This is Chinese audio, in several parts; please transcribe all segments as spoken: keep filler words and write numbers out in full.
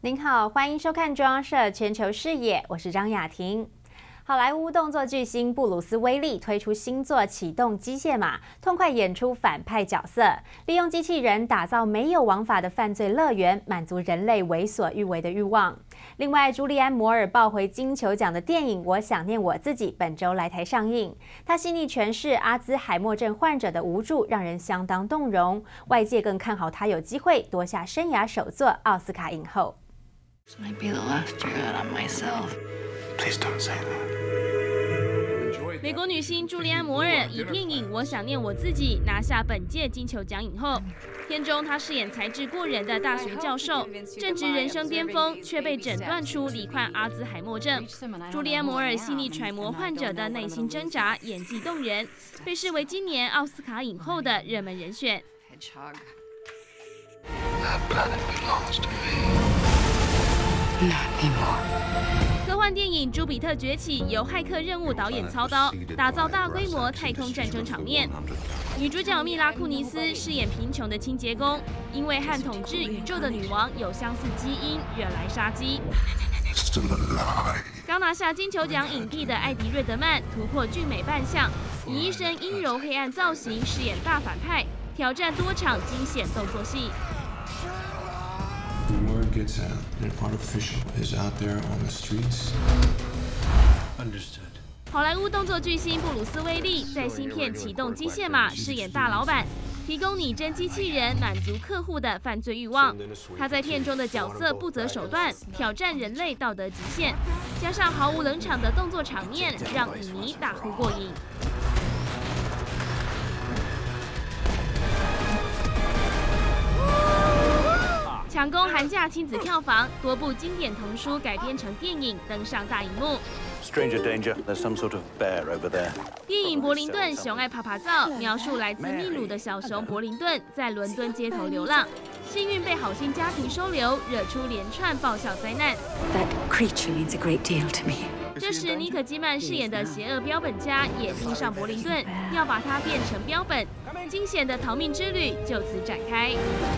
您好，欢迎收看中央社全球视野，我是张雅婷。好莱坞动作巨星布鲁斯·威利推出新作《启动机械马》，痛快演出反派角色，利用机器人打造没有王法的犯罪乐园，满足人类为所欲为的欲望。另外，朱利安·摩尔抱回金球奖的电影《我想念我自己》本周来台上映，他细腻诠释阿兹海默症患者的无助，让人相当动容。外界更看好他有机会夺下生涯首座奥斯卡影后。 This might be the last year that I'm myself. Please don't say that. 美国女星朱利安·摩尔以电影《我想念我自己》拿下本届金球奖影后。片中她饰演才智过人的大学教授，正值人生巅峰，却被诊断出罹患阿兹海默症。朱利安·摩尔细腻揣摩患者的内心挣扎，演技动人，被视为今年奥斯卡影后的热门人选。 That planet belongs to me. Not anymore. 科幻电影《朱比特崛起》由骇客任务导演操刀，打造大规模太空战争场面。女主角蜜拉库尼斯饰演贫穷的清洁工，因为和统治宇宙的女王有相似基因，惹来杀机。刚拿下金球奖影帝的艾迪·瑞德曼突破俊美扮相，以一身阴柔黑暗造型饰演大反派，挑战多场惊险动作戏。 The word gets out that artificial is out there on the streets. Understood. 好莱坞动作巨星布鲁斯·威利在新片《启动机械马》饰演大老板，提供拟真机器人满足客户的犯罪欲望。他在片中的角色不择手段，挑战人类道德极限，加上毫无冷场的动作场面，让影迷大呼过瘾。 抢攻寒假亲子票房，多部经典童书改编成电影登上大荧幕。 Stranger danger, there's some sort of bear over there. 电影《柏林顿：熊爱爬爬灶》描述来自秘鲁的小熊柏林顿在伦敦街头流浪，幸运被好心家庭收留，惹出连串爆笑灾难。 That creature means a great deal to me. 这时，妮可基曼饰演的邪恶标本家也盯上柏林顿，要把他变成标本，惊险的逃命之旅就此展开。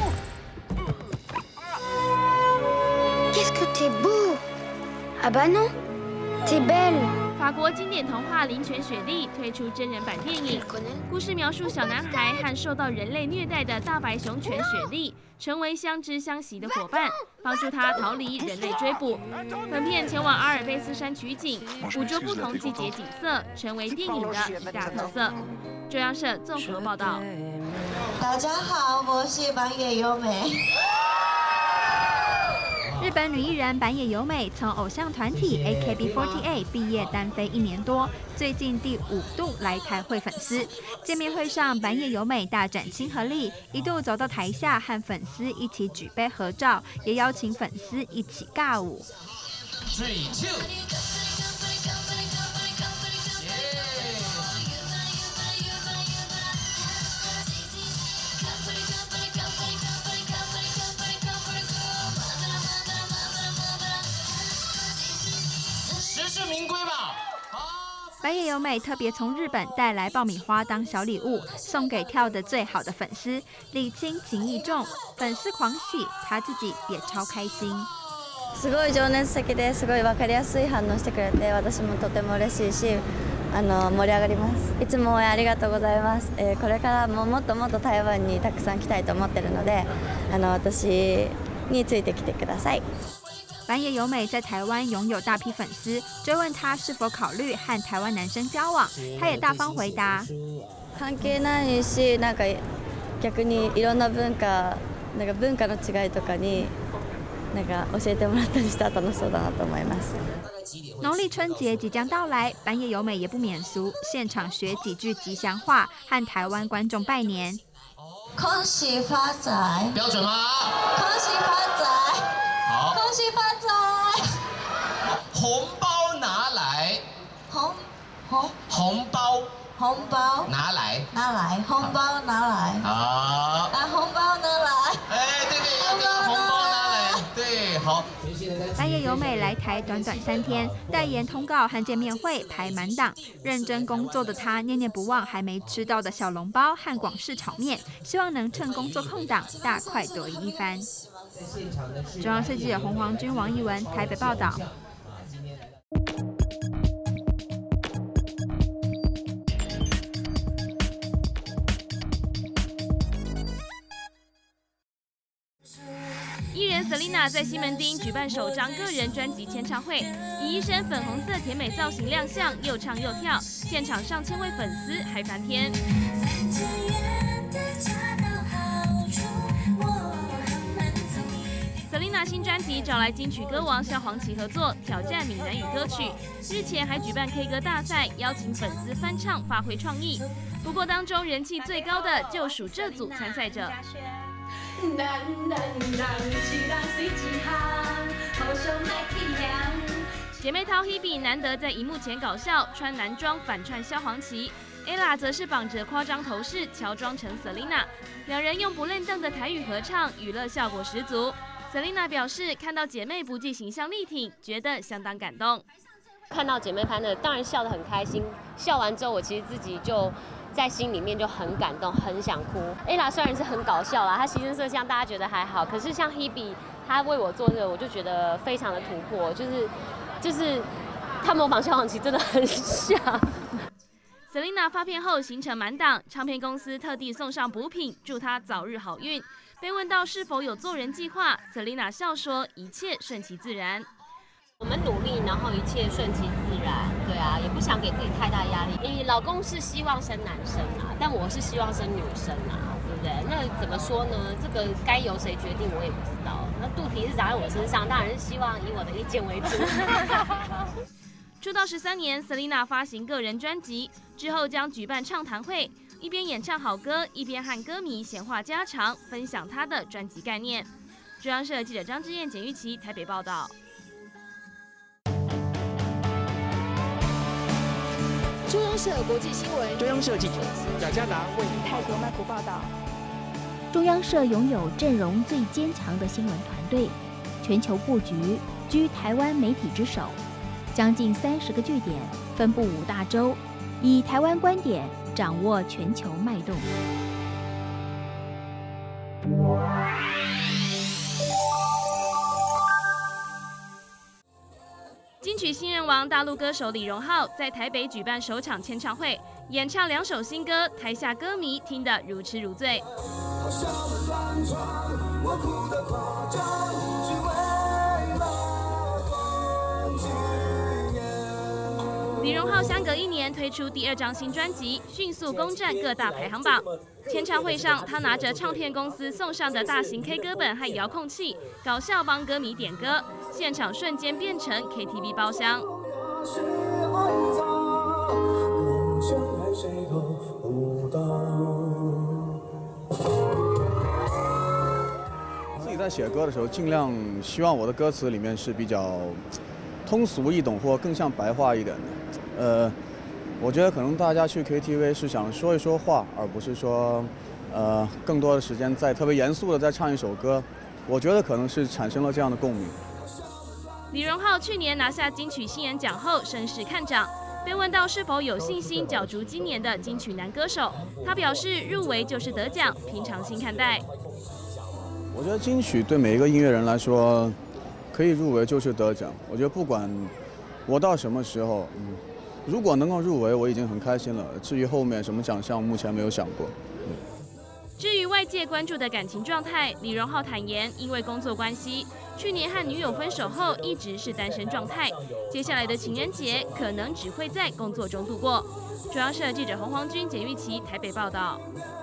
Qu'est-ce que t'es beau? Ah bah non, t'es belle. 法国经典童话《灵犬雪莉》推出真人版电影，故事描述小男孩和受到人类虐待的大白熊犬雪莉成为相知相惜的伙伴，帮助他逃离人类追捕。本片前往阿尔卑斯山取景，捕捉不同季节景色，成为电影的一大特色。中央社综合报道。 大家好，我是坂野由美。 日本女艺人坂野由美从偶像团体 A K B 四十八 毕业单飞一年多，最近第五度来台会粉丝。见面会上，坂野由美大展亲和力，一度走到台下和粉丝一起举杯合照，也邀请粉丝一起尬舞。 Three, two. 名归吧。 坂野由美特别从日本带来爆米花当小礼物，送给跳得最好的粉丝，礼轻情意重，粉丝狂喜，她自己也超开心。 すごい情熱的ですごい分かりやすい反応してくれて、私もとても嬉しいし、あの盛り上がります。いつも応援ありがとうございます。えー、これからももっともっと台湾にたくさん来たいと思ってるので、あの私についてきてください。 坂野由美在台湾拥有大批粉丝，追问她是否考虑和台湾男生交往，她也大方回答： 関係ないし、なんか逆にいろんな文化、なんか文化の違いとかに、なんか教えてもらったりしたら楽しそうだなと思います。 农历春节即将到来，坂野由美也不免俗，现场学几句吉祥话，和台湾观众拜年。 恭喜发财， 标准吗？ 恭喜发财。 好， 恭喜发财！ 红包拿来， 红红红包红包拿来， 拿来，红包拿来。 好， 啊，红包拿来。 哎，对对，要这个红包拿来，对，好。 坂野由美来台短短三天，代言通告和见面会排满档，认真工作的她念念不忘还没吃到的小笼包和广式炒面，希望能趁工作空档大快朵颐一番。 中央社记者洪黄君、王艺文台北报道。 艺人 Selina 在西门町举办首张个人专辑签唱会，以一身粉红色甜美造型亮相，又唱又跳，现场上千位粉丝嗨翻天。Selina 新专辑找来金曲歌王萧煌奇合作，挑战闽南语歌曲。日前还举办 K 歌大赛，邀请粉丝翻唱，发挥创意。不过当中人气最高的就属这组参赛者。姐妹淘 Hebe 难得在荧幕前搞笑，穿男装反串萧煌奇 ，Ella 则是绑着夸张头饰，乔装成 Selina， 两人用不练凳的台语合唱，娱乐效果十足。Selina 表示，看到姐妹不计形象力挺，觉得相当感动。 看到姐妹拍的，当然笑得很开心。笑完之后，我其实自己就在心里面就很感动，很想哭。Ella 虽然是很搞笑啦，她牺牲色相大家觉得还好，可是像 Hebe 她为我做这个，我就觉得非常的突破，就是就是她模仿萧煌奇真的很像。 Selina 发片后行程满档，唱片公司特地送上补品，祝她早日好运。被问到是否有做人计划 ，Selina 笑说一切顺其自然。 我们努力，然后一切顺其自然，对啊，也不想给自己太大压力。你老公是希望生男生啊，但我是希望生女生啊，对不对？那怎么说呢？这个该由谁决定，我也不知道。那肚皮是长在我身上，当然是希望以我的意见为主。 出道十三年 ，Selina 发行个人专辑之后，将举办畅谈会，一边演唱好歌，一边和歌迷闲话家常，分享她的专辑概念。中央社记者张之燕、简玉琪台北报道。 中央社国际新闻， 中央社记者贾嘉达为泰国曼谷报道。 中央社拥有阵容最坚强的新闻团队，全球布局居台湾媒体之首，将近三十个据点，分布五大洲，以台湾观点掌握全球脉动。 金曲新人王大陆歌手李荣浩在台北举办首场签唱会，演唱两首新歌，台下歌迷听得如痴如醉。李荣浩相隔一年推出第二张新专辑，迅速攻占各大排行榜。签唱会上，他拿着唱片公司送上的大型 K 歌本和遥控器，搞笑帮歌迷点歌，现场瞬间变成 K T V 包厢。 自己在写歌的时候，尽量希望我的歌词里面是比较通俗易懂，或更像白话一点的。呃，我觉得可能大家去 K T V 是想说一说话，而不是说，呃，更多的时间在特别严肃的在唱一首歌。我觉得可能是产生了这样的共鸣。 李荣浩去年拿下金曲新人奖后，声势看涨。被问到是否有信心角逐今年的金曲男歌手，他表示入围就是得奖，平常心看待。 我觉得金曲对每一个音乐人来说，可以入围就是得奖。我觉得不管我到什么时候，嗯，如果能够入围，我已经很开心了。至于后面什么奖项，目前没有想过。嗯、 至于外界关注的感情状态，李荣浩坦言，因为工作关系，去年和女友分手后一直是单身状态。接下来的情人节可能只会在工作中度过。中央社记者洪黄君、简玉琪台北报道。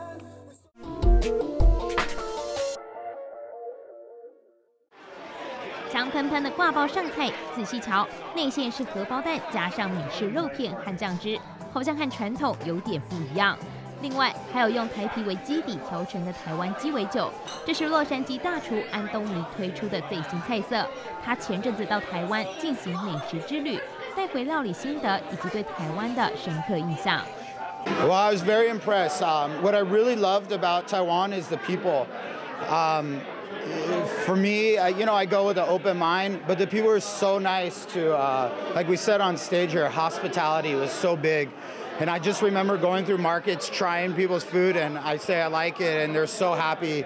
香喷喷的挂包上菜，仔细瞧，内馅是荷包蛋加上美式肉片和酱汁，好像和传统有点不一样。另外还有用台啤为基底调成的台湾鸡尾酒，这是洛杉矶大厨安东尼推出的最新菜色。他前阵子到台湾进行美食之旅，带回料理心得以及对台湾的深刻印象。 Well, I was very impressed. Um, what I really loved about Taiwan is the people. Um, For me, I, you know, I go with an open mind, but the people were so nice to, uh, like we said on stage here, hospitality was so big. And I just remember going through markets, trying people's food, and I say I like it, and they're so happy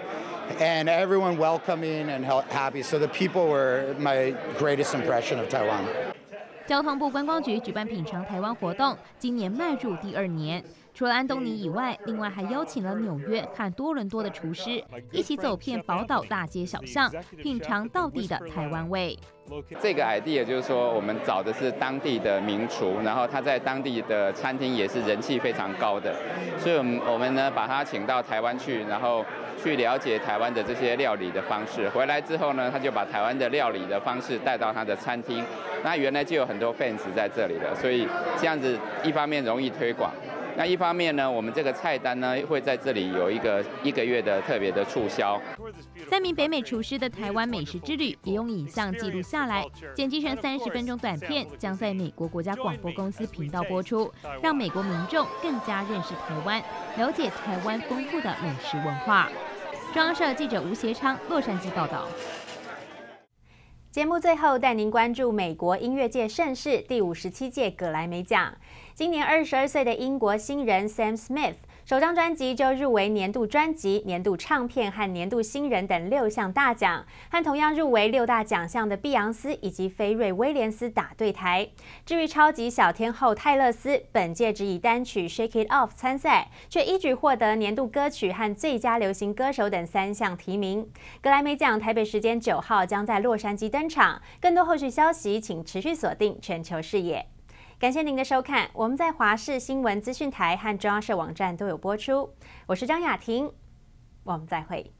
and everyone welcoming and happy. So the people were my greatest impression of Taiwan. 交通部观光局举办品尝台湾活动，今年迈入第二年。除了安东尼以外，另外还邀请了纽约和多伦多的厨师一起走遍宝岛大街小巷，品尝道地的台湾味。 这个 idea 就是说，我们找的是当地的名厨，然后他在当地的餐厅也是人气非常高的，所以我们我们呢把他请到台湾去，然后去了解台湾的这些料理的方式。回来之后呢，他就把台湾的料理的方式带到他的餐厅。那原来就有很多 fans 在这里了，所以这样子一方面容易推广。那一方面呢，我们这个菜单呢会在这里有一个一个月的特别的促销。 三名北美厨师的台湾美食之旅也用影像记录下来，剪辑成三十分钟短片，将在美国国家广播公司频道播出，让美国民众更加认识台湾，了解台湾丰富的美食文化。中央社记者吴协昌洛杉矶报道。 节目最后带您关注美国音乐界盛事第五十七届葛莱美奖。今年二十二岁的英国新人 Sam Smith 首张专辑就入围年度专辑、年度唱片和年度新人等六项大奖，和同样入围六大奖项的碧昂斯以及菲瑞威廉斯打对台。至于超级小天后泰勒斯，本届只以单曲 Shake It Off 参赛，却一举获得年度歌曲和最佳流行歌手等三项提名。格莱美奖台北时间九号将在洛杉矶登场，更多后续消息请持续锁定全球视野。感谢您的收看，我们在华视新闻资讯台和中央社网站都有播出。我是张雅婷，我们再会。